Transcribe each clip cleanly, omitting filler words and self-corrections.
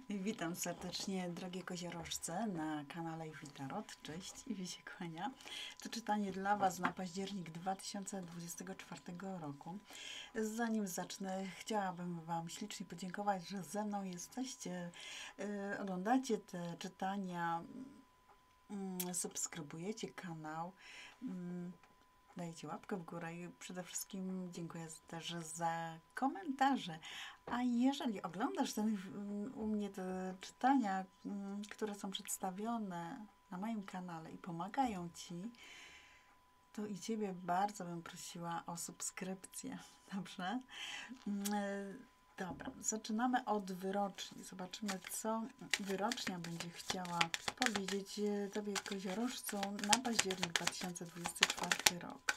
Witam serdecznie, drogie koziorożce, na kanale Ewi Tarot. Cześć, Ewi się kłania. To czytanie dla Was na październik 2024 roku. Zanim zacznę, chciałabym Wam ślicznie podziękować, że ze mną jesteście, oglądacie te czytania, subskrybujecie kanał, dajecie łapkę w górę i przede wszystkim dziękuję też za komentarze. A jeżeli oglądasz u mnie te czytania, które są przedstawione na moim kanale i pomagają Ci, to i Ciebie bardzo bym prosiła o subskrypcję. Dobrze? Dobra, zaczynamy od wyroczni. Zobaczymy, co wyrocznia będzie chciała powiedzieć Tobie, koziorożcu, na październik 2024 rok.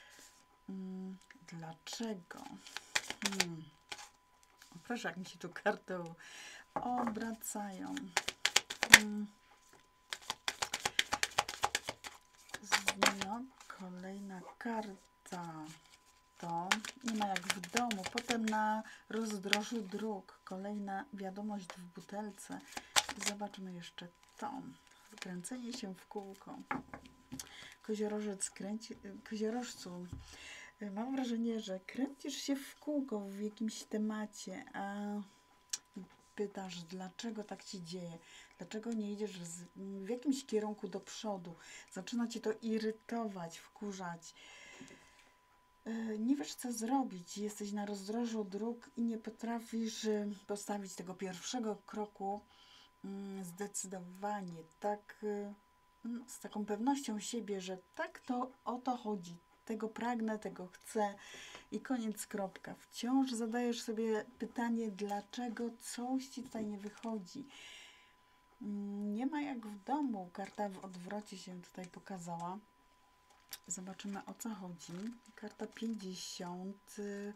Dlaczego? Proszę, jak mi się tu karty obracają. No, kolejna karta. To nie ma jak w domu. Potem na rozdrożu dróg. Kolejna wiadomość w butelce. Zobaczmy jeszcze to. Kręcenie się w kółko. Koziorożcu. Mam wrażenie, że kręcisz się w kółko w jakimś temacie, a pytasz, dlaczego tak Ci dzieje, dlaczego nie idziesz w jakimś kierunku do przodu, zaczyna Cię to irytować, wkurzać. Nie wiesz, co zrobić, jesteś na rozdrożu dróg i nie potrafisz postawić tego pierwszego kroku zdecydowanie, tak, z taką pewnością siebie, że tak to o to chodzi. Tego pragnę, tego chcę i koniec, kropka. Wciąż zadajesz sobie pytanie, dlaczego coś Ci tutaj nie wychodzi. Nie ma jak w domu. Karta w odwrocie się tutaj pokazała. Zobaczymy, o co chodzi. Karta 50.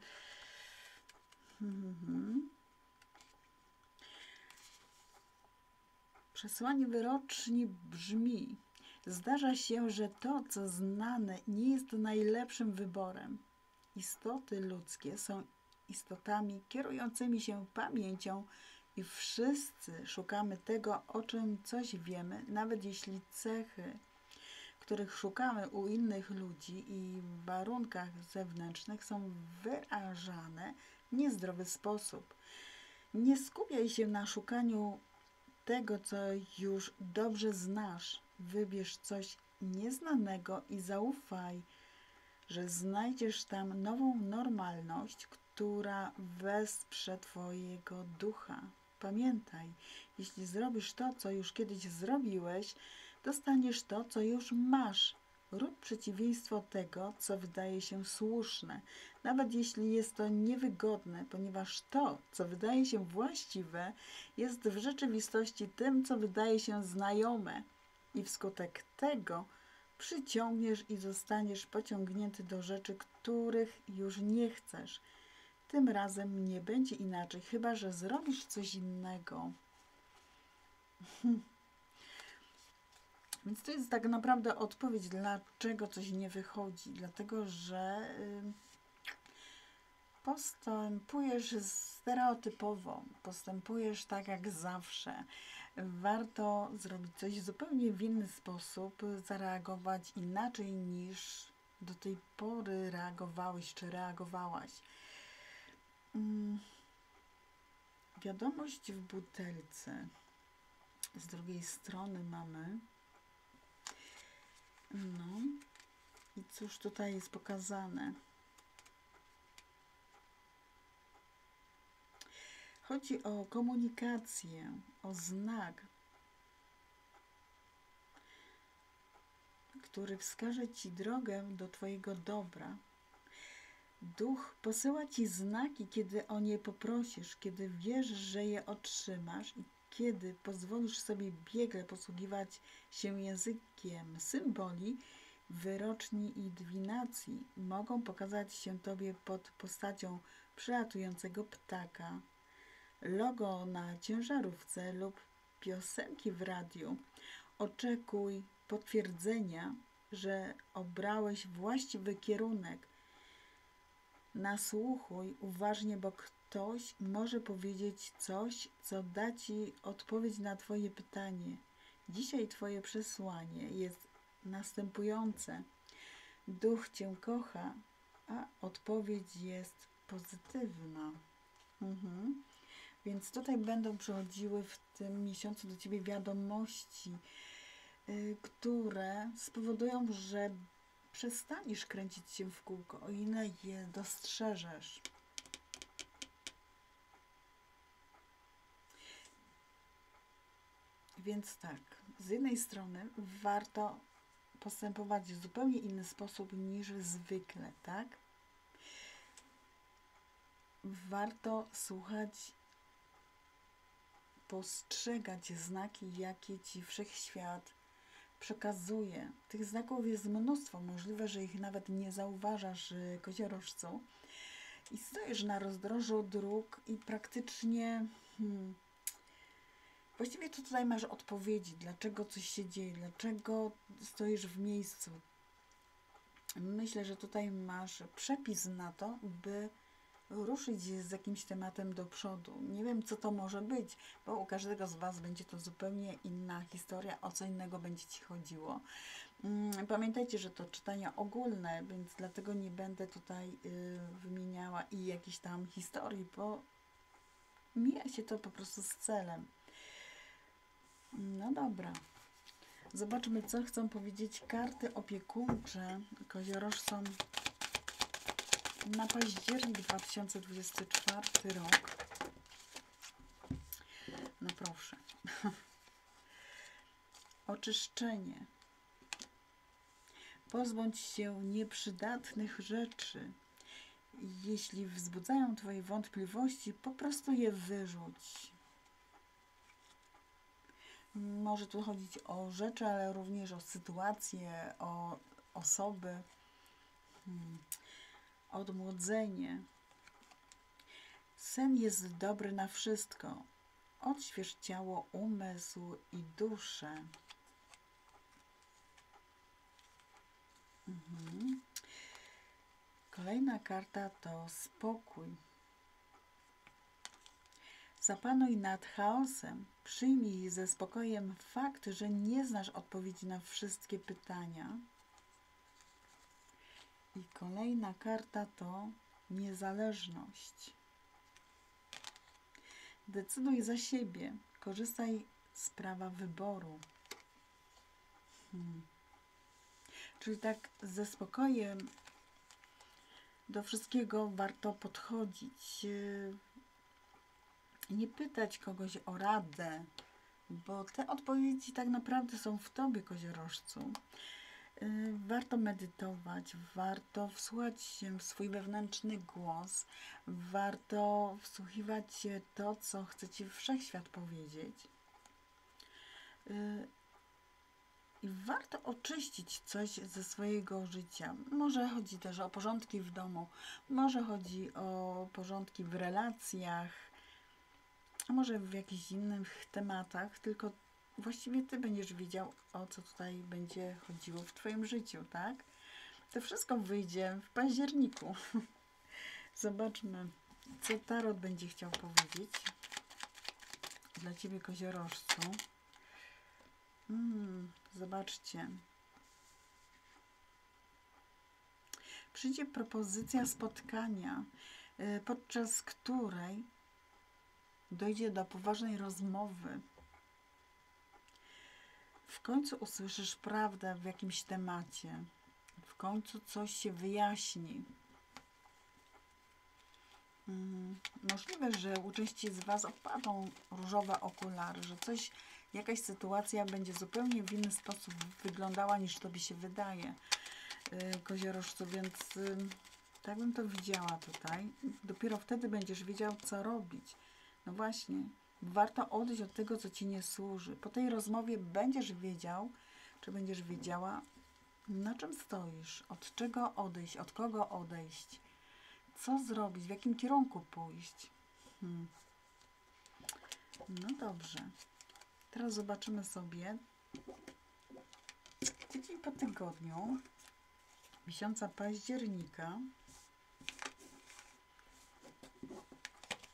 Przesłanie wyroczni brzmi: zdarza się, że to, co znane, nie jest najlepszym wyborem. Istoty ludzkie są istotami kierującymi się pamięcią i wszyscy szukamy tego, o czym coś wiemy, nawet jeśli cechy, których szukamy u innych ludzi i w warunkach zewnętrznych, są wyrażane w niezdrowy sposób. Nie skupiaj się na szukaniu tego, co już dobrze znasz. Wybierz coś nieznanego i zaufaj, że znajdziesz tam nową normalność, która wesprze Twojego ducha. Pamiętaj, jeśli zrobisz to, co już kiedyś zrobiłeś, dostaniesz to, co już masz. Rób przeciwieństwo tego, co wydaje się słuszne, nawet jeśli jest to niewygodne, ponieważ to, co wydaje się właściwe, jest w rzeczywistości tym, co wydaje się znajome. I wskutek tego przyciągniesz i zostaniesz pociągnięty do rzeczy, których już nie chcesz. Tym razem nie będzie inaczej, chyba że zrobisz coś innego. Więc to jest tak naprawdę odpowiedź, dlaczego coś nie wychodzi. Dlatego, że postępujesz stereotypowo, postępujesz tak jak zawsze. Warto zrobić coś zupełnie w inny sposób, zareagować inaczej niż do tej pory reagowałeś czy reagowałaś. Wiadomość w butelce. Z drugiej strony mamy. No i cóż tutaj jest pokazane? Chodzi o komunikację, o znak, który wskaże Ci drogę do Twojego dobra. Duch posyła Ci znaki, kiedy o nie poprosisz, kiedy wierzysz, że je otrzymasz i kiedy pozwolisz sobie biegle posługiwać się językiem symboli. Wyroczni i dywinacji mogą pokazać się Tobie pod postacią przelatującego ptaka, logo na ciężarówce lub piosenki w radiu. Oczekuj potwierdzenia, że obrałeś właściwy kierunek. Nasłuchuj uważnie, bo ktoś może powiedzieć coś, co da Ci odpowiedź na Twoje pytanie. Dzisiaj Twoje przesłanie jest następujące. Duch Cię kocha, a odpowiedź jest pozytywna. Więc tutaj będą przychodziły w tym miesiącu do Ciebie wiadomości, które spowodują, że przestaniesz kręcić się w kółko, o ile je dostrzeżesz. Więc tak, z jednej strony warto postępować w zupełnie inny sposób niż zwykle, tak? Warto słuchać, postrzegać znaki, jakie Ci Wszechświat przekazuje. Tych znaków jest mnóstwo, możliwe, że ich nawet nie zauważasz, koziorożcu. I stoisz na rozdrożu dróg i praktycznie właściwie tutaj masz odpowiedzi, dlaczego coś się dzieje, dlaczego stoisz w miejscu. Myślę, że tutaj masz przepis na to, by ruszyć z jakimś tematem do przodu. Nie wiem, co to może być, bo u każdego z Was będzie to zupełnie inna historia, o co innego będzie Ci chodziło. Pamiętajcie, że to czytania ogólne, więc dlatego nie będę tutaj wymieniała i jakichś tam historii, bo mija się to po prostu z celem. No dobra. Zobaczmy, co chcą powiedzieć karty opiekuńcze koziorożcom na październik 2024 rok. No proszę. Oczyszczenie. Pozbądź się nieprzydatnych rzeczy. Jeśli wzbudzają Twoje wątpliwości, po prostu je wyrzuć. Może tu chodzić o rzeczy, ale również o sytuacje, o osoby. Odmłodzenie. Sen jest dobry na wszystko. Odśwież ciało, umysł i duszę. Kolejna karta to spokój. Zapanuj nad chaosem. Przyjmij ze spokojem fakt, że nie znasz odpowiedzi na wszystkie pytania. I kolejna karta to niezależność. Decyduj za siebie. Korzystaj z prawa wyboru. Czyli tak ze spokojem do wszystkiego warto podchodzić. Nie pytać kogoś o radę, bo te odpowiedzi tak naprawdę są w Tobie, koziorożcu. Warto medytować, warto wsłuchać się w swój wewnętrzny głos, warto wsłuchiwać się w to, co chce Ci Wszechświat powiedzieć. I warto oczyścić coś ze swojego życia. Może chodzi też o porządki w domu, może chodzi o porządki w relacjach, a może w jakichś innych tematach, tylko właściwie Ty będziesz wiedział, o co tutaj będzie chodziło w Twoim życiu, tak? To wszystko wyjdzie w październiku. Zobaczmy, co Tarot będzie chciał powiedzieć dla Ciebie, koziorożcu. Zobaczcie. Przyjdzie propozycja spotkania, podczas której dojdzie do poważnej rozmowy. W końcu usłyszysz prawdę w jakimś temacie. W końcu coś się wyjaśni. Możliwe, że u części z Was opadną różowe okulary, że jakaś sytuacja będzie zupełnie w inny sposób wyglądała, niż Tobie się wydaje, koziorożcu, więc tak bym to widziała tutaj. Dopiero wtedy będziesz wiedział, co robić. No właśnie, warto odejść od tego, co Ci nie służy. Po tej rozmowie będziesz wiedział, czy będziesz wiedziała, na czym stoisz, od czego odejść, od kogo odejść, co zrobić, w jakim kierunku pójść. No dobrze. Teraz zobaczymy sobie tydzień po tygodniu miesiąca października.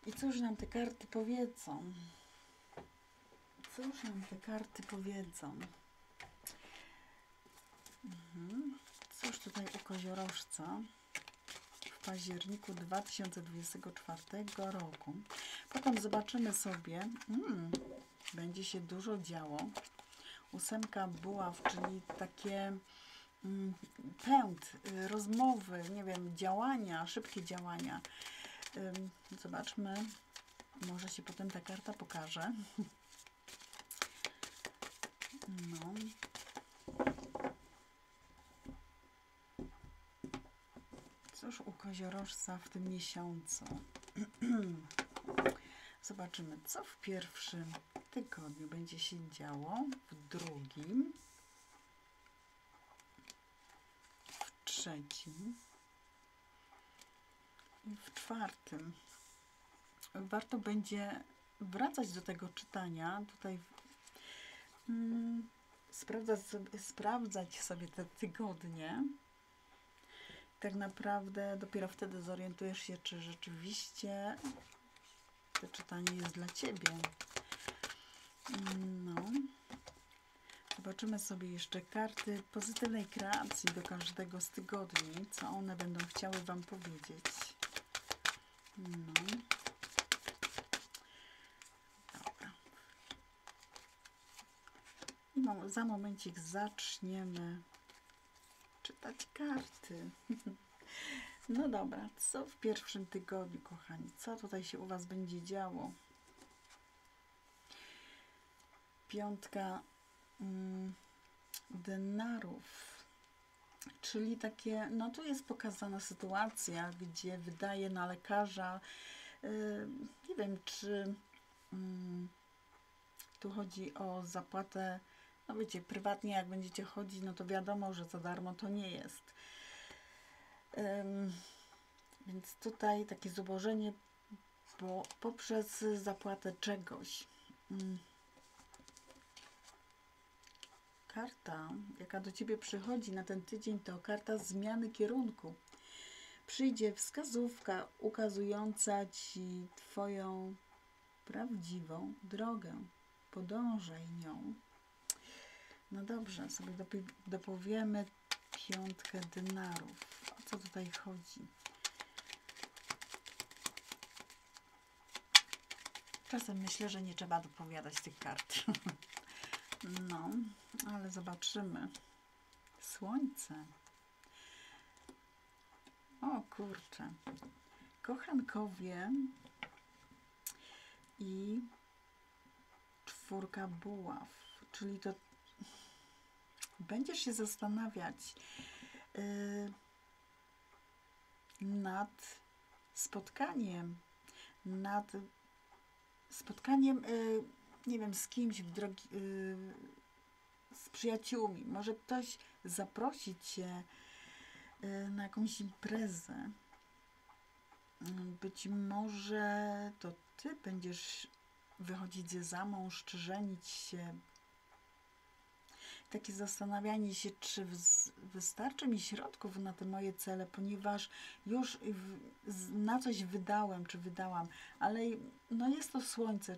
I cóż nam te karty powiedzą? Cóż nam te karty powiedzą? Cóż tutaj u koziorożca w październiku 2024 roku? Potem zobaczymy sobie, będzie się dużo działo. 8 buław, czyli takie pęd, rozmowy, nie wiem, działania, szybkie działania. Zobaczmy, może się potem ta karta pokaże. No. Cóż u koziorożca w tym miesiącu? Zobaczymy, co w pierwszym tygodniu będzie się działo, w drugim, w trzecim i w czwartym. Warto będzie wracać do tego czytania, tutaj sprawdzać sobie te tygodnie. Tak naprawdę dopiero wtedy zorientujesz się, czy rzeczywiście to czytanie jest dla Ciebie. No. Zobaczymy sobie jeszcze karty pozytywnej kreacji do każdego z tygodni, co one będą chciały Wam powiedzieć. No. Dobra. I za momencik zaczniemy czytać karty. No dobra, co w pierwszym tygodniu, kochani? Co tutaj się u Was będzie działo? Piątka denarów, czyli takie, no tu jest pokazana sytuacja, gdzie wydaje na lekarza, nie wiem, czy tu chodzi o zapłatę, no wiecie, prywatnie jak będziecie chodzić, no to wiadomo, że za darmo to nie jest. Więc tutaj takie zubożenie poprzez zapłatę czegoś. Karta, jaka do Ciebie przychodzi na ten tydzień, to karta zmiany kierunku. Przyjdzie wskazówka ukazująca Ci Twoją prawdziwą drogę. Podążaj nią. No dobrze, sobie dopowiemy piątkę denarów. O co tutaj chodzi? Czasem myślę, że nie trzeba dopowiadać tych kart. No, ale zobaczymy. Słońce. O kurczę. Kochankowie i czwórka buław. Czyli to będziesz się zastanawiać nad spotkaniem, nie wiem, z kimś z przyjaciółmi. Może ktoś zaprosi Cię na jakąś imprezę. Być może to Ty będziesz wychodzić za mąż, czy żenić się. Takie zastanawianie się, czy wystarczy mi środków na te moje cele, ponieważ już na coś wydałem, czy wydałam, ale no jest to słońce,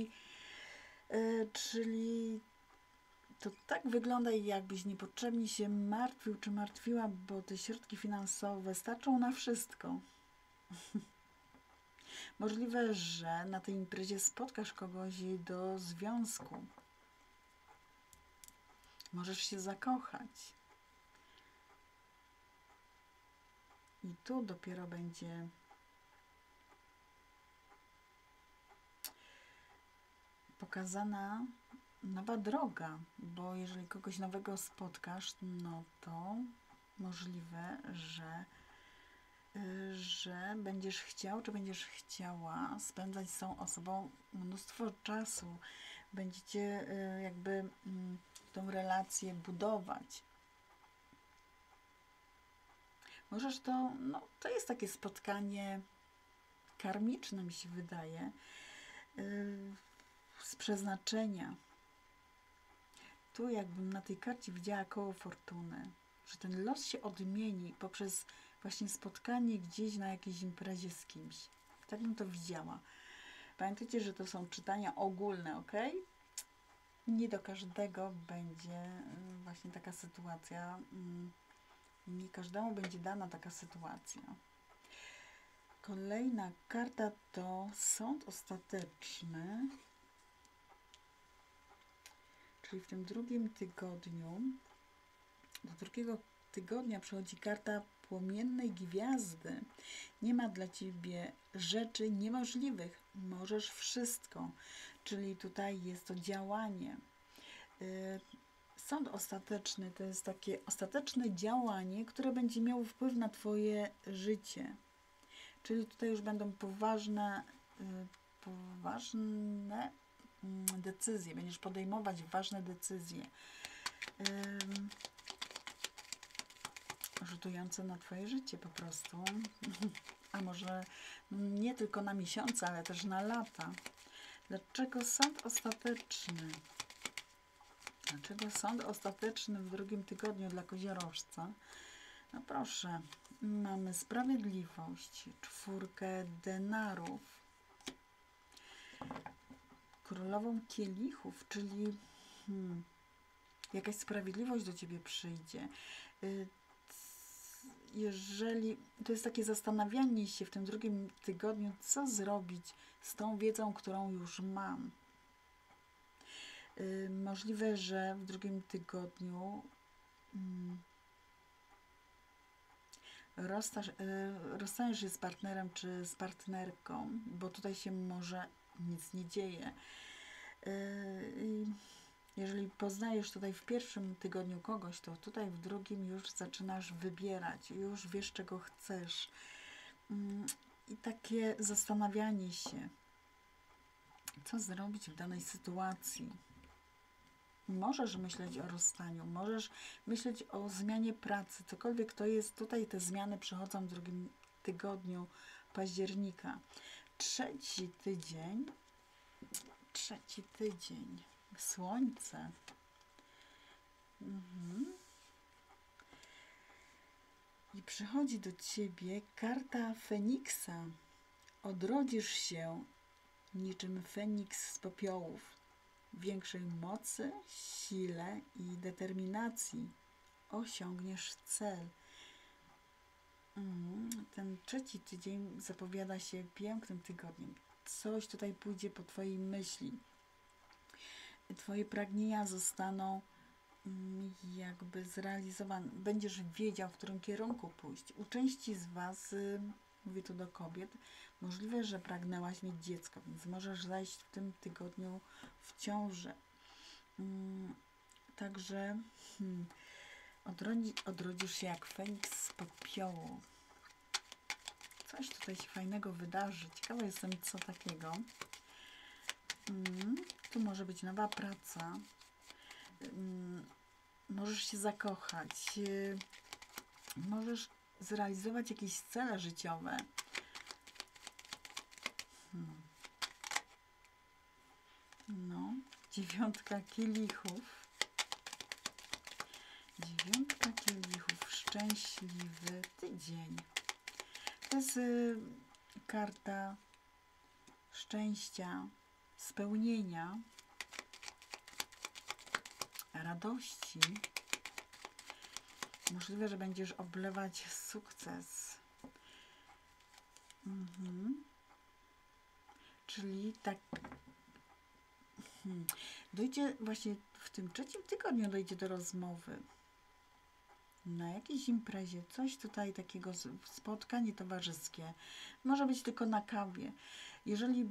czyli to tak wygląda, jakbyś niepotrzebnie się martwił, czy martwiła, bo te środki finansowe starczą na wszystko. Możliwe, że na tej imprezie spotkasz kogoś do związku. Możesz się zakochać. I tu dopiero będzie pokazana nowa droga, bo jeżeli kogoś nowego spotkasz, no to możliwe, że będziesz chciał, czy będziesz chciała spędzać z tą osobą mnóstwo czasu. Będziecie jakby tą relację budować. Możesz to jest takie spotkanie karmiczne, mi się wydaje, z przeznaczenia. Tu jakbym na tej karcie widziała koło fortuny, że ten los się odmieni poprzez właśnie spotkanie gdzieś na jakiejś imprezie z kimś. Tak bym to widziała. Pamiętajcie, że to są czytania ogólne, ok? Nie do każdego będzie właśnie taka sytuacja. Nie każdemu będzie dana taka sytuacja. Kolejna karta to sąd ostateczny. Czyli w tym drugim tygodniu, do drugiego tygodnia przychodzi karta płomiennej gwiazdy. Nie ma dla Ciebie rzeczy niemożliwych. Możesz wszystko. Czyli tutaj jest to działanie. Sąd ostateczny to jest takie ostateczne działanie, które będzie miało wpływ na Twoje życie. Czyli tutaj już będą poważne decyzje. Będziesz podejmować ważne decyzje. Rzutujące na Twoje życie po prostu. A może nie tylko na miesiące, ale też na lata. Dlaczego sąd ostateczny? Dlaczego sąd ostateczny w drugim tygodniu dla koziorożca? No proszę, mamy sprawiedliwość, 4 denarów, królową kielichów, czyli jakaś sprawiedliwość do Ciebie przyjdzie. Jeżeli to jest takie zastanawianie się w tym drugim tygodniu, co zrobić z tą wiedzą, którą już mam. Możliwe, że w drugim tygodniu rozstaniesz się z partnerem czy z partnerką, bo tutaj się może nic nie dzieje. Jeżeli poznajesz tutaj w pierwszym tygodniu kogoś, to tutaj w drugim już zaczynasz wybierać, już wiesz, czego chcesz. I takie zastanawianie się, co zrobić w danej sytuacji. Możesz myśleć o rozstaniu, możesz myśleć o zmianie pracy, cokolwiek to jest. Tutaj te zmiany przychodzą w drugim tygodniu października. Trzeci tydzień, Słońce. I przychodzi do Ciebie karta Feniksa. Odrodzisz się niczym Feniks z popiołów. Większej mocy, sile i determinacji. Osiągniesz cel. Ten trzeci tydzień zapowiada się pięknym tygodniem. Coś tutaj pójdzie po Twojej myśli. Twoje pragnienia zostaną jakby zrealizowane. Będziesz wiedział, w którym kierunku pójść. U części z Was, mówię tu do kobiet, możliwe, że pragnęłaś mieć dziecko, więc możesz zajść w tym tygodniu w ciążę. Także odrodzisz się jak Feniks z popiołu. Coś tutaj się fajnego wydarzy. Ciekawa jestem, co takiego. Tu może być nowa praca. Możesz się zakochać. Możesz zrealizować jakieś cele życiowe. No, 9 kielichów. 9 kielichów. Szczęśliwy tydzień. To jest karta szczęścia, spełnienia, radości. Możliwe, że będziesz oblewać sukces. Czyli tak dojdzie właśnie w tym trzecim tygodniu dojdzie do rozmowy. Na jakiejś imprezie, coś tutaj takiego, spotkanie towarzyskie. Może być tylko na kawie. Jeżeli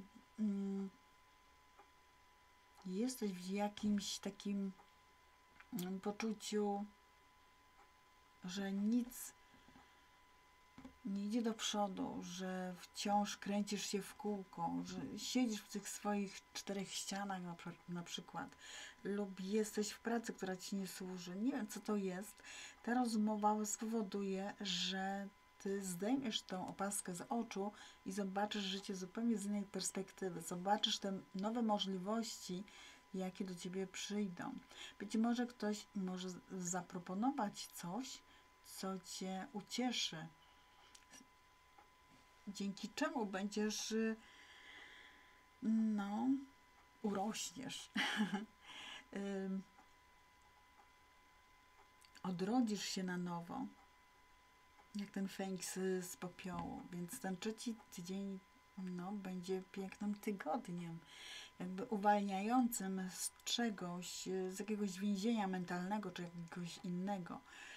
jesteś w jakimś takim poczuciu, że nic nie idzie do przodu, że wciąż kręcisz się w kółko, że siedzisz w tych swoich 4 ścianach na przykład, lub jesteś w pracy, która Ci nie służy. Nie wiem, co to jest. Ta rozmowa spowoduje, że Ty zdejmiesz tą opaskę z oczu i zobaczysz życie zupełnie z innej perspektywy. Zobaczysz te nowe możliwości, jakie do Ciebie przyjdą. Być może ktoś może zaproponować coś, co Cię ucieszy. dzięki czemu będziesz, no, urośniesz. Odrodzisz się na nowo, jak ten Feniks z popiołu, więc ten trzeci tydzień, no, będzie pięknym tygodniem, jakby uwalniającym z czegoś, z jakiegoś więzienia mentalnego, czy jakiegoś innego.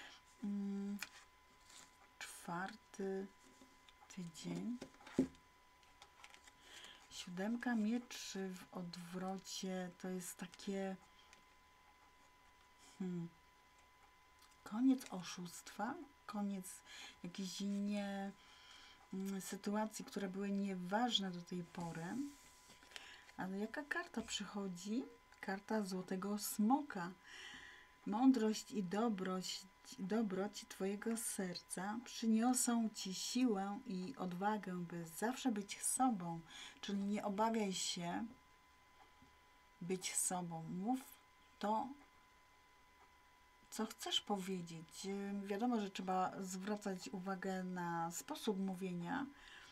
Czwarty tydzień. 7 mieczy w odwrocie to jest takie koniec oszustwa, koniec jakiejś sytuacji, które były nieważne do tej pory. Ale jaka karta przychodzi? Karta Złotego Smoka. Mądrość i dobroć Twojego serca przyniosą Ci siłę i odwagę, by zawsze być sobą. Czyli nie obawiaj się być sobą. Mów to, co chcesz powiedzieć. Wiadomo, że trzeba zwracać uwagę na sposób mówienia,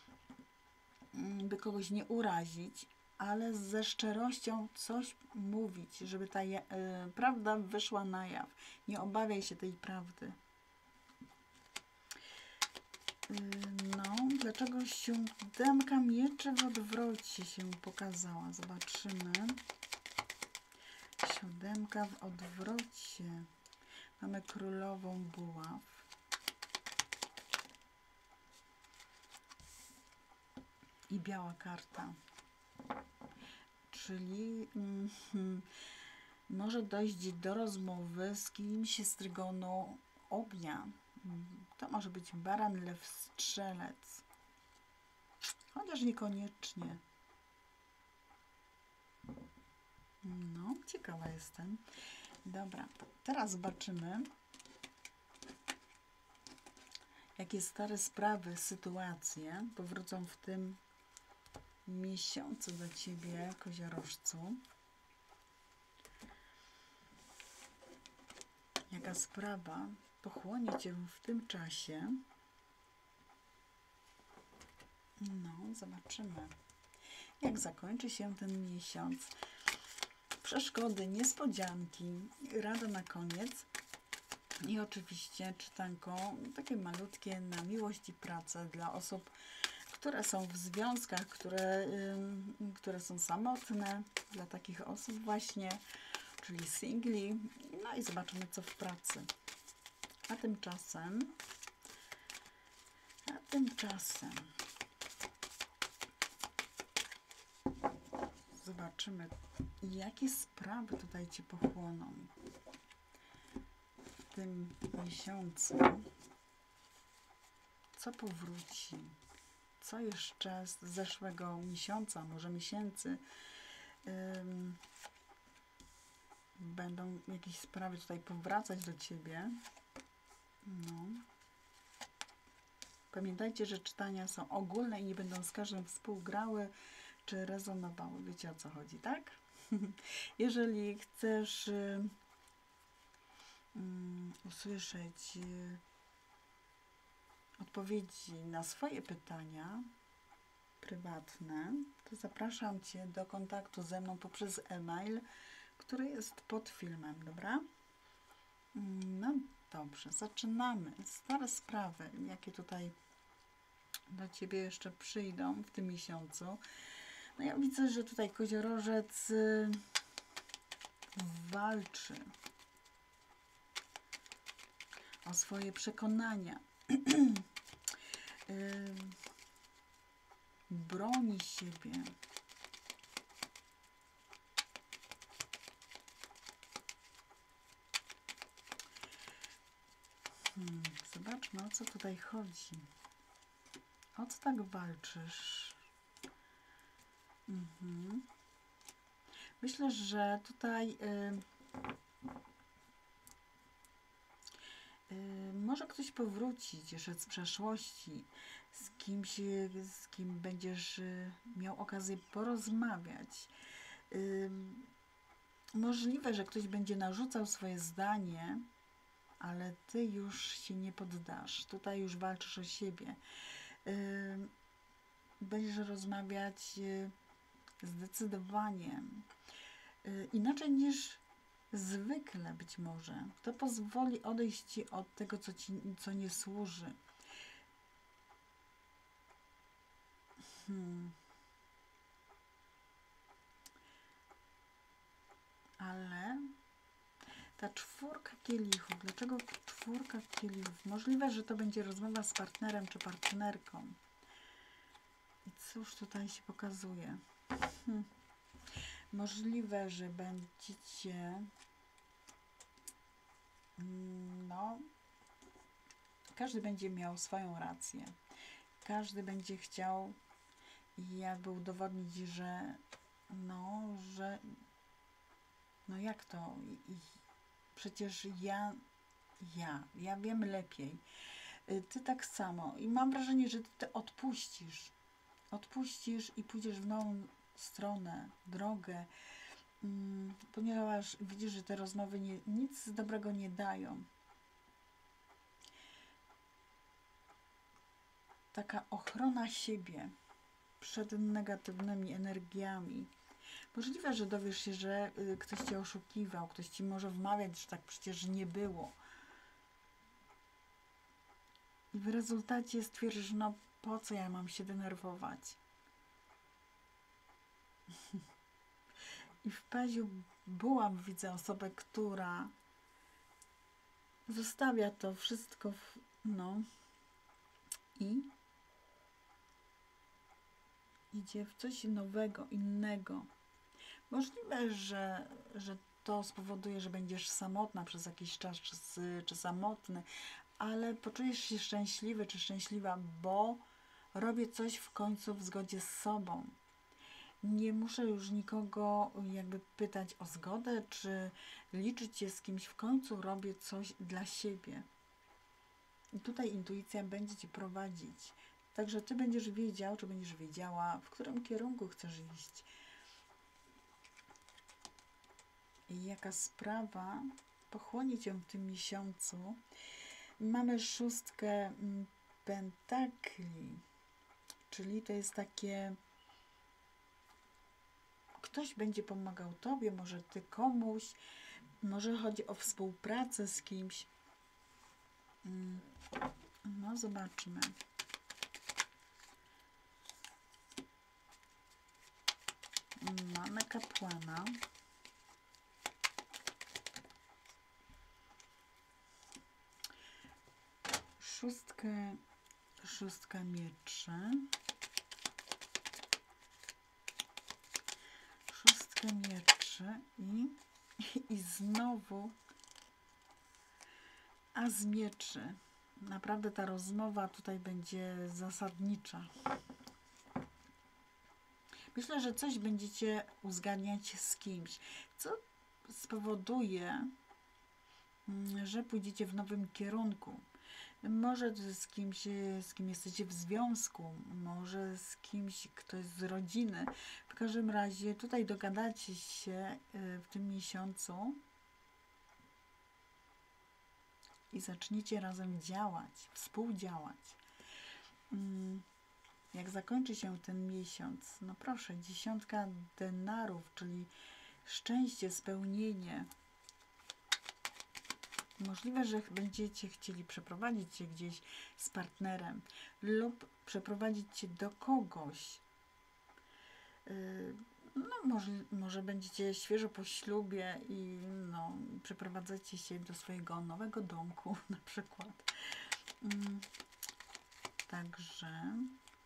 by kogoś nie urazić, ale ze szczerością coś mówić, żeby ta prawda wyszła na jaw. Nie obawiaj się tej prawdy. No, dlaczego 7 mieczy w odwrocie się pokazała? Zobaczymy. 7 w odwrocie. Mamy królową buław. I biała karta. Czyli może dojść do rozmowy z kimś z trygonu ognia. To może być baran, lew, strzelec. Chociaż niekoniecznie. No, ciekawa jestem. Dobra, teraz zobaczymy, jakie stare sprawy, sytuacje powrócą w tym miesiącu do Ciebie, koziorożcu. Jaka sprawa pochłonie Cię w tym czasie. No, zobaczymy, jak zakończy się ten miesiąc. Przeszkody, niespodzianki, rada na koniec. I oczywiście czytanko takie malutkie na miłość i pracę dla osób, które są w związkach, które są samotne, dla takich osób właśnie, czyli singli. No i zobaczymy, co w pracy. A tymczasem zobaczymy, jakie sprawy tutaj Cię pochłoną w tym miesiącu. Co powróci? Co jeszcze z zeszłego miesiąca, może miesięcy, będą jakieś sprawy tutaj powracać do Ciebie. No. Pamiętajcie, że czytania są ogólne i nie będą z każdym współgrały czy rezonowały. Wiecie, o co chodzi, tak? Jeżeli chcesz usłyszeć odpowiedzi na swoje pytania prywatne, to zapraszam Cię do kontaktu ze mną poprzez e-mail, który jest pod filmem, dobra? No dobrze, zaczynamy. Stare sprawy, jakie tutaj do Ciebie jeszcze przyjdą w tym miesiącu. No ja widzę, że tutaj koziorożec walczy o swoje przekonania. Broni siebie. Zobaczmy, o co tutaj chodzi. O co tak walczysz? Myślę, że tutaj może ktoś powrócić jeszcze z przeszłości, z kimś, z kim będziesz miał okazję porozmawiać. Możliwe, że ktoś będzie narzucał swoje zdanie, ale Ty już się nie poddasz. Tutaj już walczysz o siebie. będziesz rozmawiać zdecydowanie inaczej niż zwykle być może. To pozwoli odejść Ci od tego, co nie służy. Ale ta 4 kielichów, dlaczego 4 kielichów? Możliwe, że to będzie rozmowa z partnerem czy partnerką. I cóż tutaj się pokazuje? Możliwe, że będziecie każdy będzie miał swoją rację. Każdy będzie chciał jakby udowodnić, że jak to? Przecież ja wiem lepiej. Ty tak samo. I mam wrażenie, że ty odpuścisz. Odpuścisz i pójdziesz w nową stronę, drogę, ponieważ widzisz, że te rozmowy nic dobrego nie dają. Taka ochrona siebie przed negatywnymi energiami. Możliwe, że dowiesz się, że ktoś Cię oszukiwał, ktoś Ci może wmawiać, że tak przecież nie było. I w rezultacie stwierdzisz, no po co ja mam się denerwować? I w paźu widzę osobę, która zostawia to wszystko, i idzie w coś nowego, innego. Możliwe, że to spowoduje, że będziesz samotna przez jakiś czas, czy samotny, ale poczujesz się szczęśliwy czy szczęśliwa, bo robię coś w końcu w zgodzie z sobą. Nie muszę już nikogo jakby pytać o zgodę, czy liczyć się z kimś. W końcu robię coś dla siebie. I tutaj intuicja będzie Cię prowadzić. Także Ty będziesz wiedział, czy będziesz wiedziała, w którym kierunku chcesz iść. I jaka sprawa pochłonie Cię w tym miesiącu. Mamy 6 pentakli, czyli to jest takie, ktoś będzie pomagał Tobie, może Ty komuś, może chodzi o współpracę z kimś. No, zobaczmy. Mamy kapłana. Szóstka mieczy. Szóstka mieczy i znowu as mieczy. Naprawdę ta rozmowa tutaj będzie zasadnicza. Myślę, że coś będziecie uzgadniać z kimś, co spowoduje, że pójdziecie w nowym kierunku. Może z kimś, z kim jesteście w związku, może z kimś, ktoś z rodziny. W każdym razie tutaj dogadacie się w tym miesiącu i zaczniecie razem działać, współdziałać. Jak zakończy się ten miesiąc, no proszę, 10 denarów, czyli szczęście, spełnienie. Możliwe, że będziecie chcieli przeprowadzić się gdzieś z partnerem lub przeprowadzić się do kogoś. No, może będziecie świeżo po ślubie i przeprowadzacie się do swojego nowego domku na przykład. Także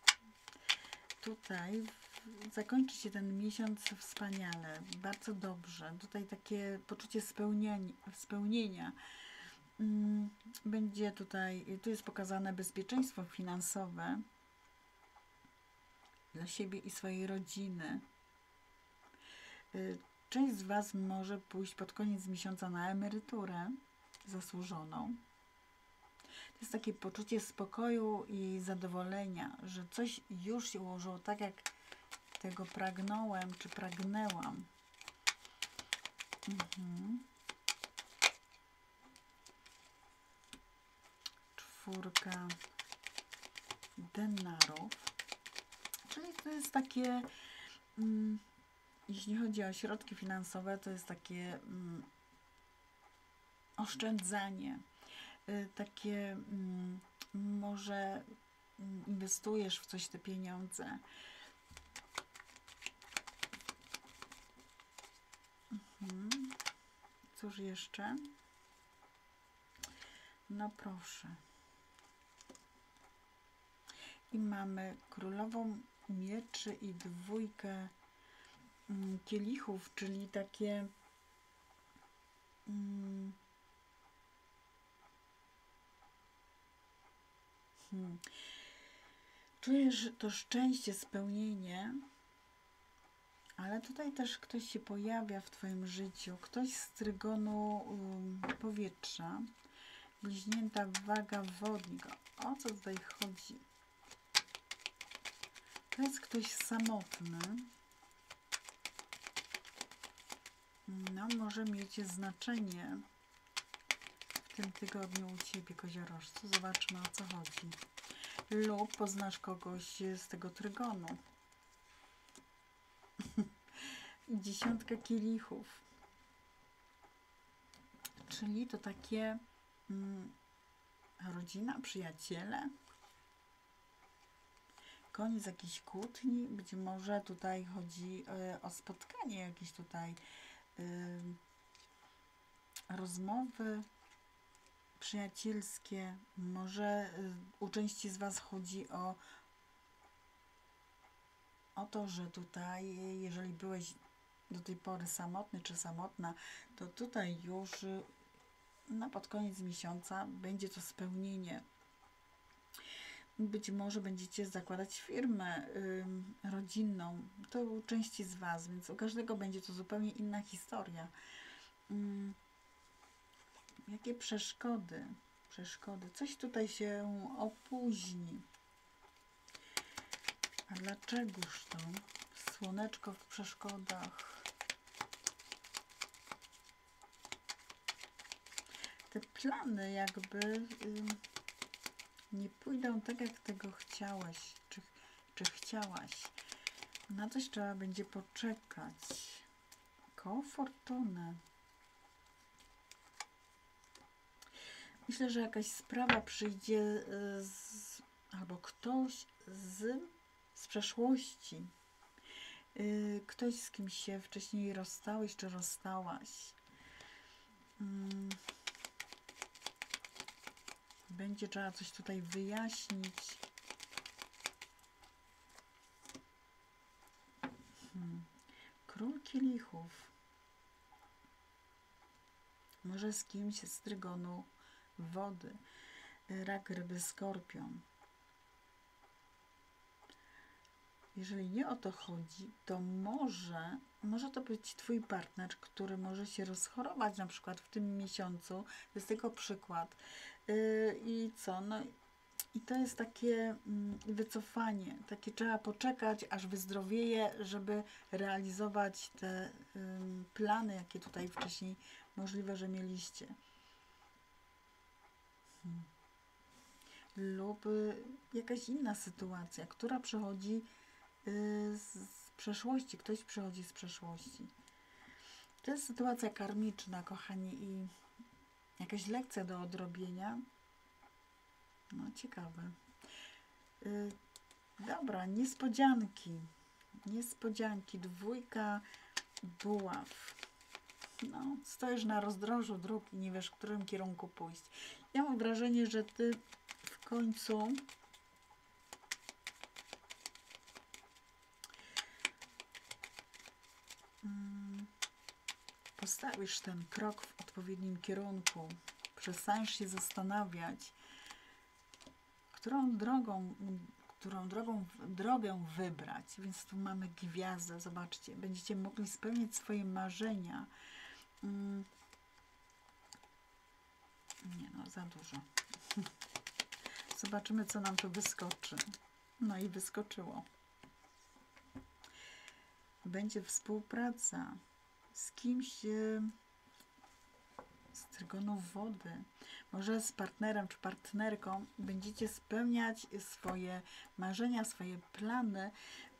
tutaj zakończy się ten miesiąc wspaniale, bardzo dobrze. Tutaj takie poczucie spełnienia. Będzie tutaj, tu jest pokazane bezpieczeństwo finansowe dla siebie i swojej rodziny. Część z Was może pójść pod koniec miesiąca na emeryturę zasłużoną. To jest takie poczucie spokoju i zadowolenia, że coś już się ułożyło tak, jak tego pragnąłem, czy pragnęłam. 4 denarów. Czyli to jest takie, jeśli chodzi o środki finansowe, to jest takie oszczędzanie, takie może inwestujesz w coś te pieniądze. Cóż jeszcze? No proszę. I mamy królową mieczy i dwójkę kielichów, czyli takie czujesz to szczęście, spełnienie, ale tutaj też ktoś się pojawia w twoim życiu, ktoś z trygonu powietrza, bliźnięta waga wodnika. O co tutaj chodzi? To jest ktoś samotny. No, może mieć znaczenie w tym tygodniu u Ciebie, koziorożcu. Zobaczmy, o co chodzi. Lub poznasz kogoś z tego trygonu. Dziesiątka kielichów. Czyli to takie rodzina, przyjaciele. Koniec jakiejś kłótni. Być może tutaj chodzi o spotkanie, jakieś tutaj rozmowy przyjacielskie. Może u części z Was chodzi o to, że tutaj, jeżeli byłeś do tej pory samotny czy samotna, to tutaj już pod koniec miesiąca będzie to spełnienie. Być może będziecie zakładać firmę rodzinną. To u części z Was, więc u każdego będzie to zupełnie inna historia. Jakie przeszkody? Coś tutaj się opóźni. A dlaczegoż to? Słoneczko w przeszkodach. Te plany jakby nie pójdą tak, jak tego chciałeś, czy chciałaś. Na coś trzeba będzie poczekać. Koło fortuny. Myślę, że jakaś sprawa przyjdzie albo ktoś z przeszłości. Ktoś, z kim się wcześniej rozstałeś, czy rozstałaś. Będzie trzeba coś tutaj wyjaśnić. Król kielichów. Może z kimś z trygonu wody. Rak, ryby, skorpion. Jeżeli nie o to chodzi, to może to być Twój partner, który może się rozchorować na przykład w tym miesiącu. To jest tylko przykład. I co? No i to jest takie wycofanie. Takie trzeba poczekać, aż wyzdrowieje, żeby realizować te plany, jakie tutaj wcześniej możliwe, że mieliście. Lub jakaś inna sytuacja, która przychodzi z przeszłości. Ktoś przychodzi z przeszłości. To jest sytuacja karmiczna, kochani, i jakaś lekcja do odrobienia. No, ciekawe. Dobra, niespodzianki. Dwójka buław. No, stoisz na rozdrożu dróg i nie wiesz, w którym kierunku pójść. Ja mam wrażenie, że Ty w końcu postawisz ten krok w odpowiednim kierunku. Przestaniesz się zastanawiać, którą drogę wybrać. Więc tu mamy gwiazdę. Zobaczcie, będziecie mogli spełnić swoje marzenia. Nie no, za dużo. Zobaczymy, co nam tu wyskoczy. No i wyskoczyło. Będzie współpraca z kimś z Trygonu wody. Może z partnerem czy partnerką będziecie spełniać swoje marzenia, swoje plany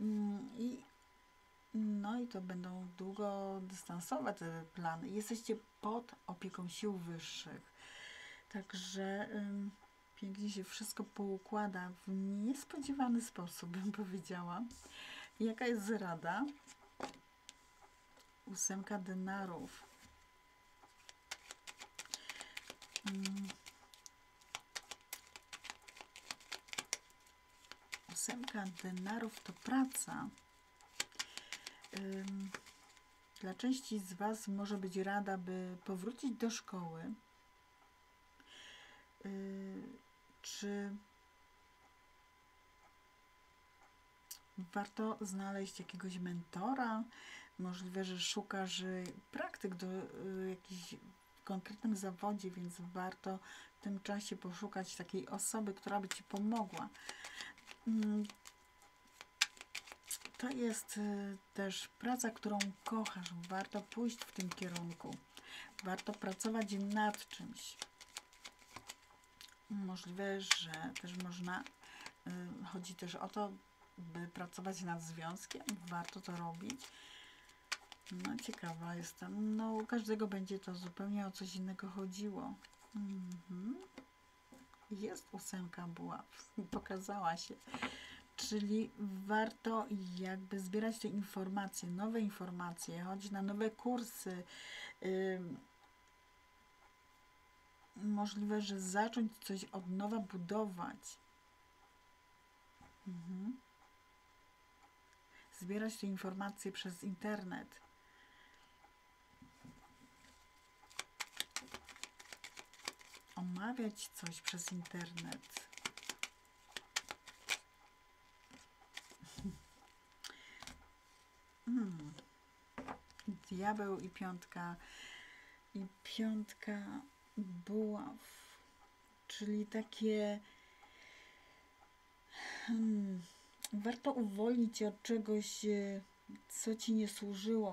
no i to będą długodystansowe te plany. Jesteście pod opieką sił wyższych. Także pięknie się wszystko poukłada w niespodziewany sposób, bym powiedziała. Jaka jest rada? 8 denarów. Ósemka denarów to praca. Dla części z Was może być rada, by powrócić do szkoły. Czy warto znaleźć jakiegoś mentora? Możliwe, że szukasz praktyk do jakiejś w konkretnym zawodzie, więc warto w tym czasie poszukać takiej osoby, która by Ci pomogła. To jest też praca, którą kochasz. Warto pójść w tym kierunku. Warto pracować nad czymś. Możliwe, że też można, chodzi też o to, by pracować nad związkiem. Warto to robić. No ciekawa jestem. No u każdego będzie to zupełnie o coś innego chodziło. Jest 8 buław. Pokazała się. Czyli warto jakby zbierać te informacje, nowe informacje, chodzić na nowe kursy. Możliwe, że zacząć coś od nowa budować. Zbierać te informacje przez internet. Omawiać coś przez internet. Diabeł i piątka. I piątka buław. Czyli takie warto uwolnić się od czegoś, co Ci nie służyło.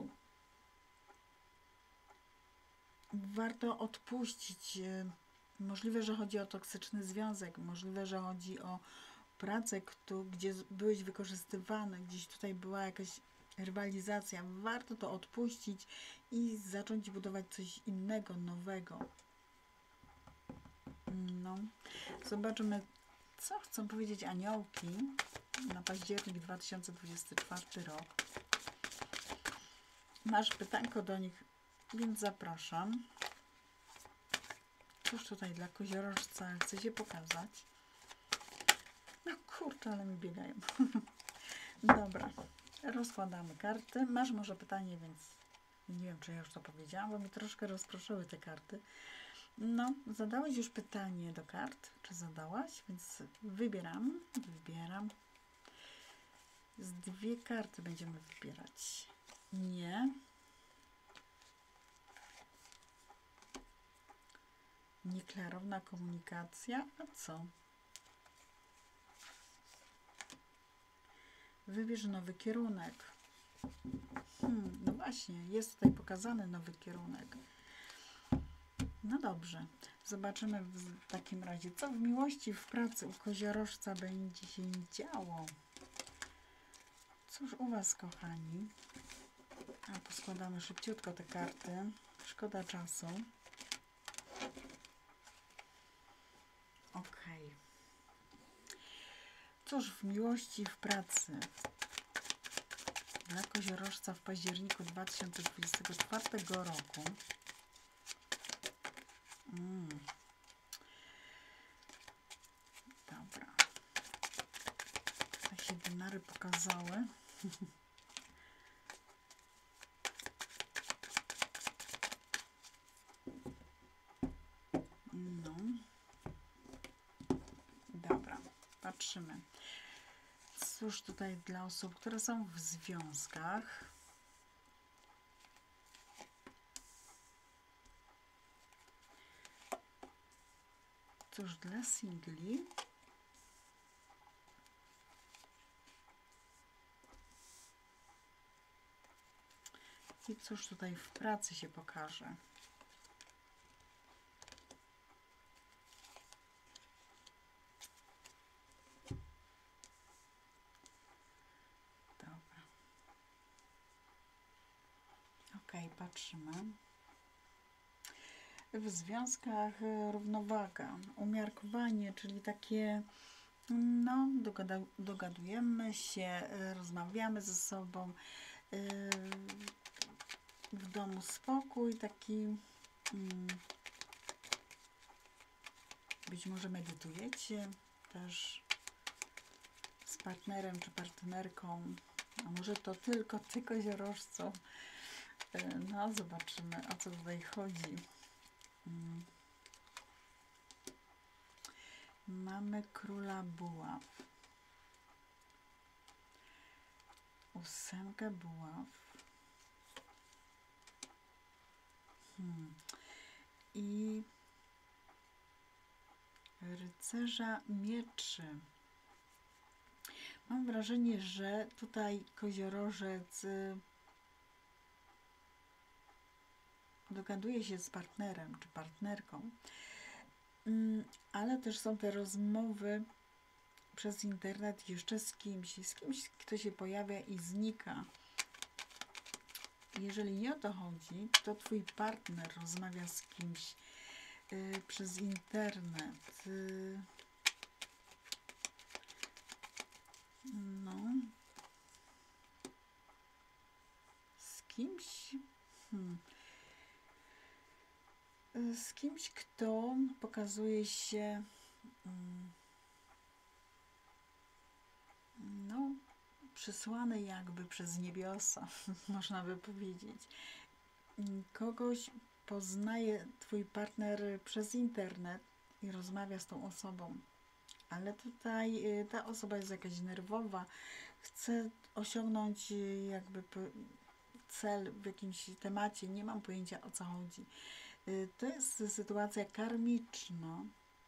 Warto odpuścić. Możliwe, że chodzi o toksyczny związek. Możliwe, że chodzi o pracę, gdzie byłeś wykorzystywany. Gdzieś tutaj była jakaś rywalizacja. Warto to odpuścić i zacząć budować coś innego, nowego. No. Zobaczymy, co chcą powiedzieć aniołki na październik 2024 rok. Masz pytanko do nich, więc zapraszam. Cóż tutaj dla koziorożca chcę się pokazać? No kurczę, ale mi biegają. Dobra, rozkładamy karty. Masz może pytanie, więc nie wiem, czy ja już to powiedziałam, bo mi troszkę rozproszyły te karty. No, zadałeś już pytanie do kart, czy zadałaś? Więc wybieram. Z 2 karty będziemy wybierać. Nie. Nieklarowna komunikacja. A co? Wybierz nowy kierunek. No właśnie, jest tutaj pokazany nowy kierunek. No dobrze, zobaczymy w takim razie, co w miłości, w pracy u koziorożca będzie się działo. Cóż u Was, kochani? A poskładamy szybciutko te karty. Szkoda czasu. Ok. Cóż w miłości, w pracy dla koziorożca w październiku 2024 roku. Dobra. Tak się denary pokazały. No. Dobra. Patrzymy. Cóż tutaj dla osób, które są w związkach. Cóż dla singli. I cóż tutaj w pracy się pokaże. patrzymy. W związkach równowaga, umiarkowanie, czyli takie, no, dogadujemy się, rozmawiamy ze sobą, w domu spokój, taki, być może medytujecie też z partnerem czy partnerką, a może to tylko ty, koziorożcu. No, zobaczymy, o co tutaj chodzi. Mamy króla buław. Ósemkę buław. I rycerza mieczy. Mam wrażenie, że tutaj koziorożec dogaduje się z partnerem czy partnerką, ale też są te rozmowy przez internet jeszcze z kimś, kto się pojawia i znika. Jeżeli nie o to chodzi, to twój partner rozmawia z kimś przez internet. No. Z kimś? Z kimś, kto pokazuje się no, przysłany jakby przez niebiosa, można by powiedzieć. Kogoś poznaje twój partner przez internet i rozmawia z tą osobą, ale tutaj ta osoba jest jakaś nerwowa, chce osiągnąć jakby cel w jakimś temacie, nie mam pojęcia, o co chodzi. To jest sytuacja karmiczna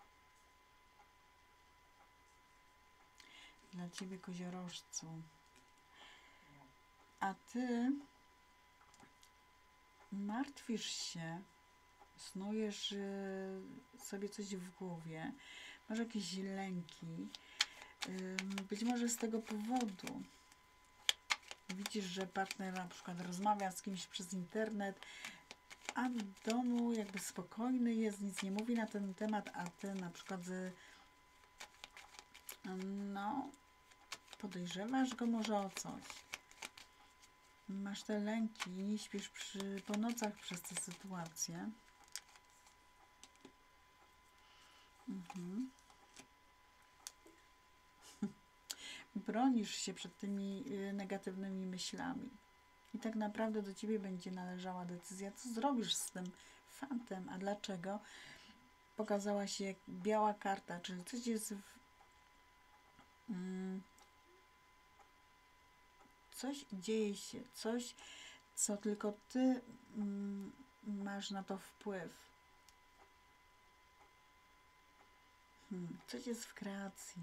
dla ciebie, koziorożcu. A ty martwisz się, snujesz sobie coś w głowie, masz jakieś lęki. Być może z tego powodu widzisz, że partner na przykład rozmawia z kimś przez internet, a w domu jakby spokojny jest, nic nie mówi na ten temat, a ty na przykład no, podejrzewasz go może o coś. Masz te lęki, nie śpisz po nocach przez tę sytuację. Bronisz się przed tymi negatywnymi myślami. I tak naprawdę do ciebie będzie należała decyzja, co zrobisz z tym fantem. A dlaczego? Pokazała się biała karta, czyli coś jest coś dzieje się, coś, co tylko ty masz na to wpływ. Coś jest w kreacji.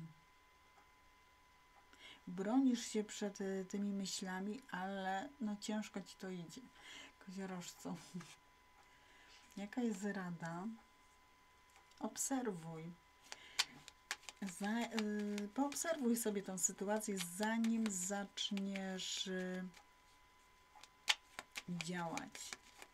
Bronisz się przed tymi myślami, ale no ciężko ci to idzie, koziorożcu. Jaka jest rada? Obserwuj. Poobserwuj sobie tę sytuację, zanim zaczniesz działać.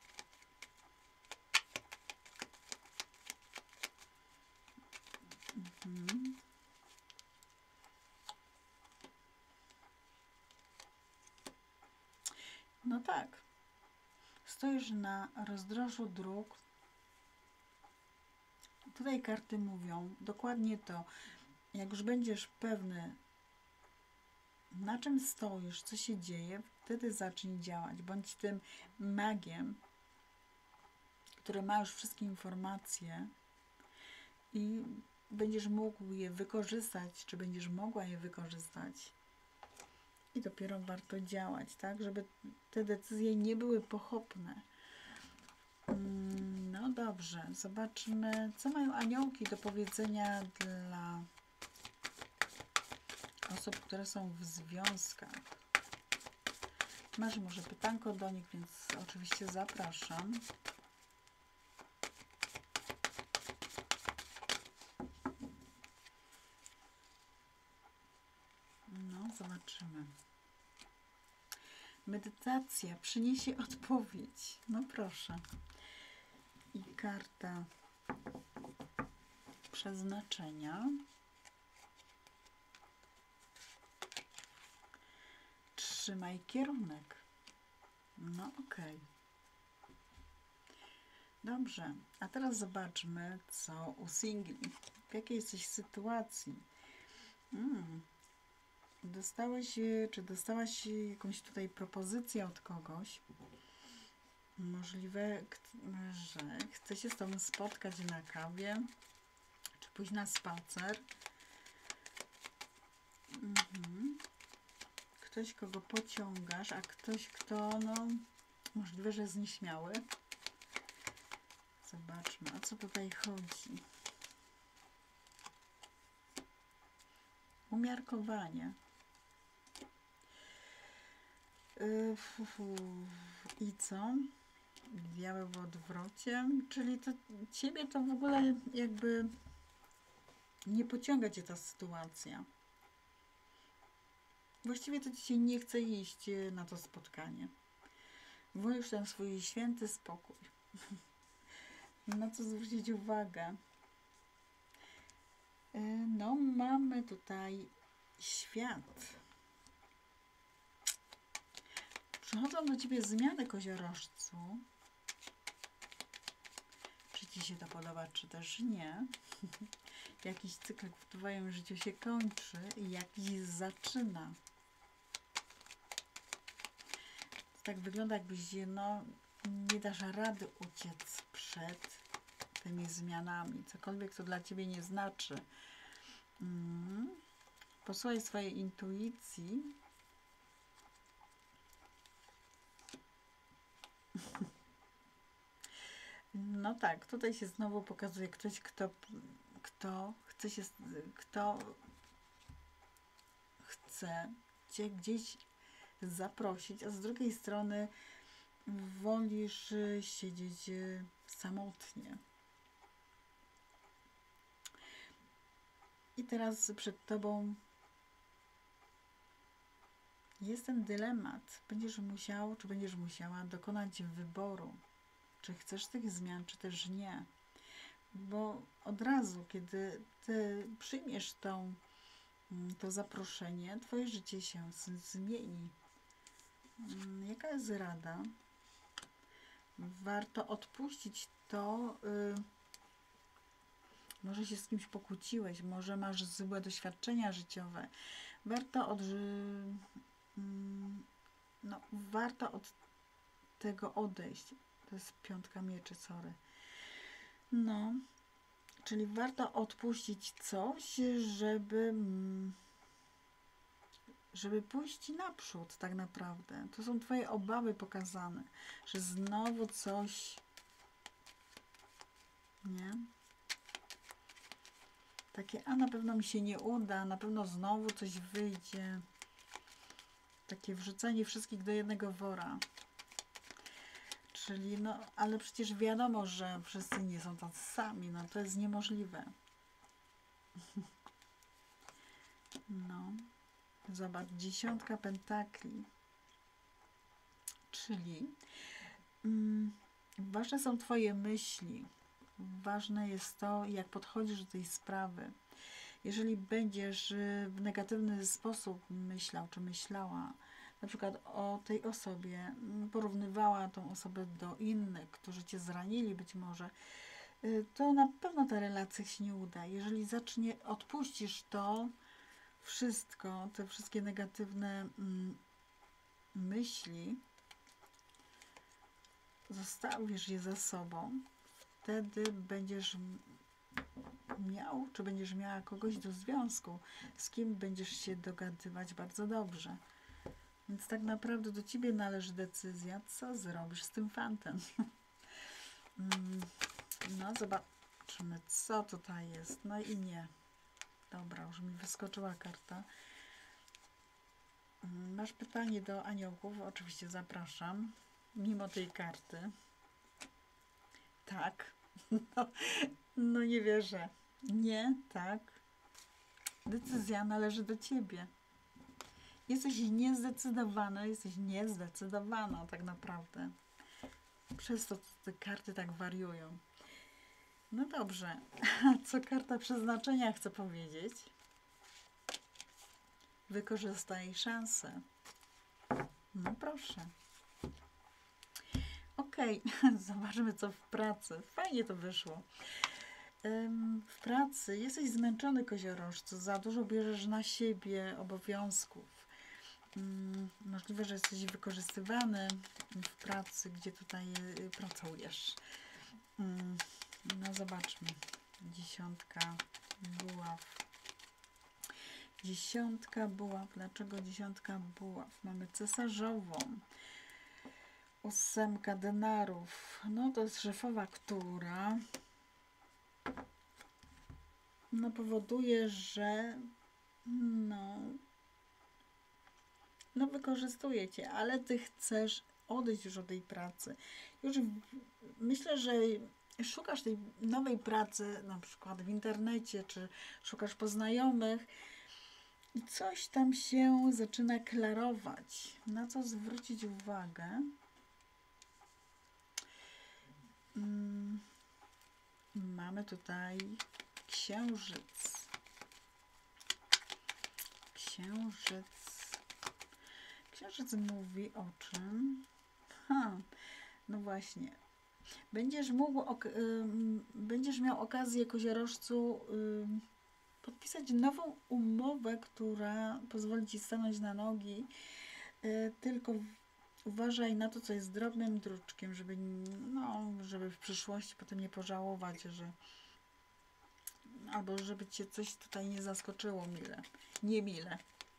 No tak. Stoisz na rozdrożu dróg. Tutaj karty mówią dokładnie to. Jak już będziesz pewny, na czym stoisz, co się dzieje, wtedy zacznij działać. Bądź tym magiem, który ma już wszystkie informacje i będziesz mógł je wykorzystać, czy będziesz mogła je wykorzystać. I dopiero warto działać, tak? Żeby te decyzje nie były pochopne. No dobrze, zobaczmy, co mają aniołki do powiedzenia dla osób, które są w związkach. Masz może pytanko do nich, więc oczywiście zapraszam. No, zobaczymy. Medytacja przyniesie odpowiedź. No proszę. I karta przeznaczenia. Trzymaj kierunek. No okej. Dobrze, a teraz zobaczmy, co u singli. W jakiej jesteś sytuacji? Dostałaś jakąś tutaj propozycję od kogoś? Możliwe, że chce się z tobą spotkać na kawie, czy pójść na spacer. Ktoś, kogo pociągasz, a ktoś, kto, no, możliwe, że jest nieśmiały. Zobaczmy, o co tutaj chodzi. Umiarkowanie. I co? Diabeł w odwrocie, czyli to ciebie to w ogóle jakby nie pociąga cię ta sytuacja. Właściwie to ci nie chce iść na to spotkanie. Wolisz ten swój święty spokój. Na co zwrócić uwagę? No, mamy tutaj świat. Przychodzą do ciebie zmiany, koziorożcu. Czy ci się to podoba, czy też nie. Jakiś cykl w twoim życiu się kończy i jakiś zaczyna. To tak wygląda, jakbyś no, nie dasz rady uciec przed tymi zmianami. Cokolwiek to dla ciebie nie znaczy. Posłuchaj swojej intuicji. No tak, tutaj się znowu pokazuje ktoś, kto chce cię gdzieś zaprosić, a z drugiej strony wolisz siedzieć samotnie. I teraz przed tobą jest ten dylemat. Będziesz musiał, czy będziesz musiała dokonać wyboru. Czy chcesz tych zmian, czy też nie. Bo od razu, kiedy ty przyjmiesz to zaproszenie, twoje życie się zmieni. Jaka jest rada? Warto odpuścić to. Może się z kimś pokłóciłeś, może masz złe doświadczenia życiowe. Warto od tego odejść. To jest 5 mieczy, sorry. No, czyli warto odpuścić coś, żeby pójść naprzód tak naprawdę. To są twoje obawy pokazane, że znowu coś, nie? Takie, a na pewno mi się nie uda, na pewno znowu coś wyjdzie. Takie wrzucenie wszystkich do jednego wora. Czyli, no, ale przecież wiadomo, że wszyscy nie są tacy sami, no to jest niemożliwe. No, zobacz, 10 pentakli. Czyli ważne są twoje myśli. Ważne jest to, jak podchodzisz do tej sprawy. Jeżeli będziesz w negatywny sposób myślał czy myślała, na przykład o tej osobie, porównywała tą osobę do innych, którzy cię zranili być może, to na pewno ta relacja się nie uda. Jeżeli odpuścisz to wszystko, te wszystkie negatywne myśli, zostawisz je za sobą, wtedy będziesz miał, czy będziesz miała kogoś do związku, z kim będziesz się dogadywać bardzo dobrze. Więc tak naprawdę do ciebie należy decyzja, co zrobisz z tym fantem. No, zobaczymy, co tutaj jest. No i nie. Dobra, już mi wyskoczyła karta. Masz pytanie do aniołów? Oczywiście zapraszam. Mimo tej karty. Tak. No nie wierzę. Nie, tak. Decyzja należy do ciebie. Jesteś niezdecydowany, jesteś niezdecydowana tak naprawdę. Przez to te karty tak wariują. No dobrze, co karta przeznaczenia chce powiedzieć? Wykorzystaj szansę. No proszę. Okej, zobaczmy co w pracy. Fajnie to wyszło. W pracy jesteś zmęczony, koziorożcu, za dużo bierzesz na siebie obowiązków. Możliwe, że jesteś wykorzystywany w pracy, gdzie tutaj pracujesz. No zobaczmy. 10 buław. 10 buław. Dlaczego 10 buław? Mamy cesarzową. 8 denarów. No to jest szefowa, która powoduje, że wykorzystuje cię, ale ty chcesz odejść już od tej pracy. Już myślę, że szukasz tej nowej pracy, na przykład w internecie, czy szukasz poznajomych i coś tam się zaczyna klarować. Na co zwrócić uwagę? Mamy tutaj księżyc. Księżyc mówi o czym? No właśnie. Będziesz miał okazję, koziorożcu, podpisać nową umowę, która pozwoli ci stanąć na nogi. Tylko uważaj na to, co jest drobnym druczkiem, żeby w przyszłości potem nie pożałować, albo żeby cię coś tutaj nie zaskoczyło niemile.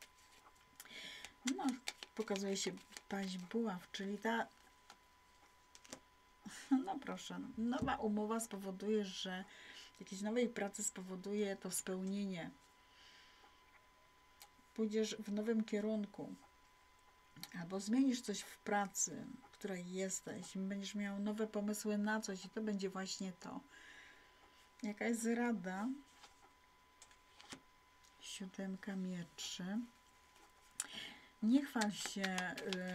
No, pokazuje się paź buław, czyli ta, no proszę, nowa umowa spowoduje, że jakiejś nowej pracy spowoduje to spełnienie. Pójdziesz w nowym kierunku, albo zmienisz coś w pracy, w której jesteś, będziesz miał nowe pomysły na coś i to będzie właśnie to. Jaka jest rada? 7 mieczy. Nie chwal się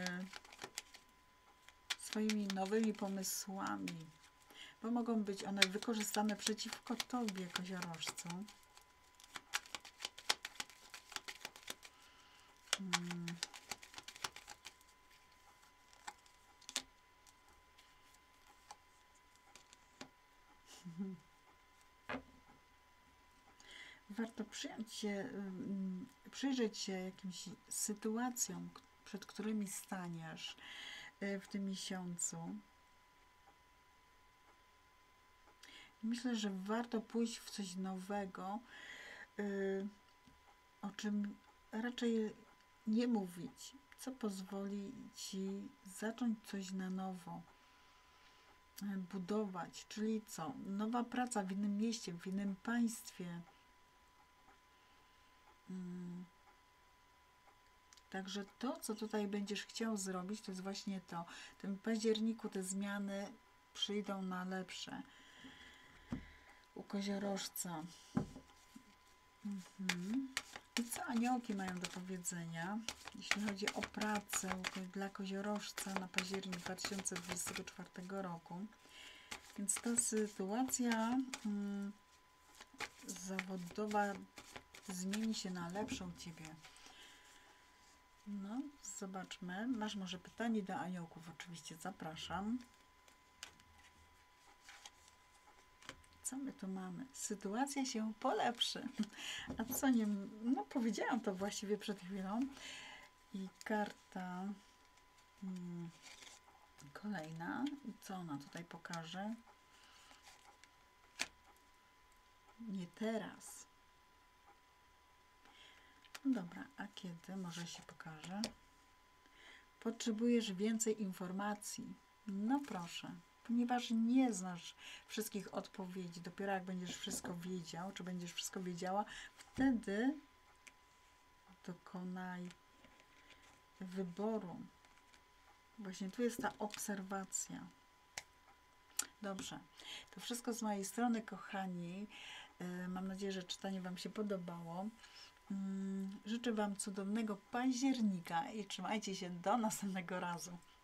swoimi nowymi pomysłami, bo mogą być one wykorzystane przeciwko tobie, koziorożcu. Warto przyjrzeć się jakimś sytuacjom, przed którymi staniesz w tym miesiącu. Myślę, że warto pójść w coś nowego, o czym raczej nie mówić, co pozwoli ci zacząć coś na nowo, budować, czyli co? Nowa praca w innym mieście, w innym państwie. Także to, co tutaj będziesz chciał zrobić, to jest właśnie to. W tym październiku te zmiany przyjdą na lepsze. U koziorożca. I co aniołki mają do powiedzenia, jeśli chodzi o pracę dla koziorożca na październik 2024 roku. Więc ta sytuacja zawodowa zmieni się na lepszą u ciebie. No, zobaczmy. Masz może pytanie do aniołków? Oczywiście zapraszam. Co my tu mamy? Sytuacja się polepszy. A co nie... No, powiedziałam to właściwie przed chwilą. I karta kolejna. I co ona tutaj pokaże? Nie teraz. Dobra, a kiedy może się pokaże? Potrzebujesz więcej informacji. No proszę, ponieważ nie znasz wszystkich odpowiedzi, dopiero jak będziesz wszystko wiedział, czy będziesz wszystko wiedziała, wtedy dokonaj wyboru. Właśnie tu jest ta obserwacja. Dobrze, to wszystko z mojej strony, kochani. Mam nadzieję, że czytanie wam się podobało. Życzę Wam cudownego października i trzymajcie się do następnego razu.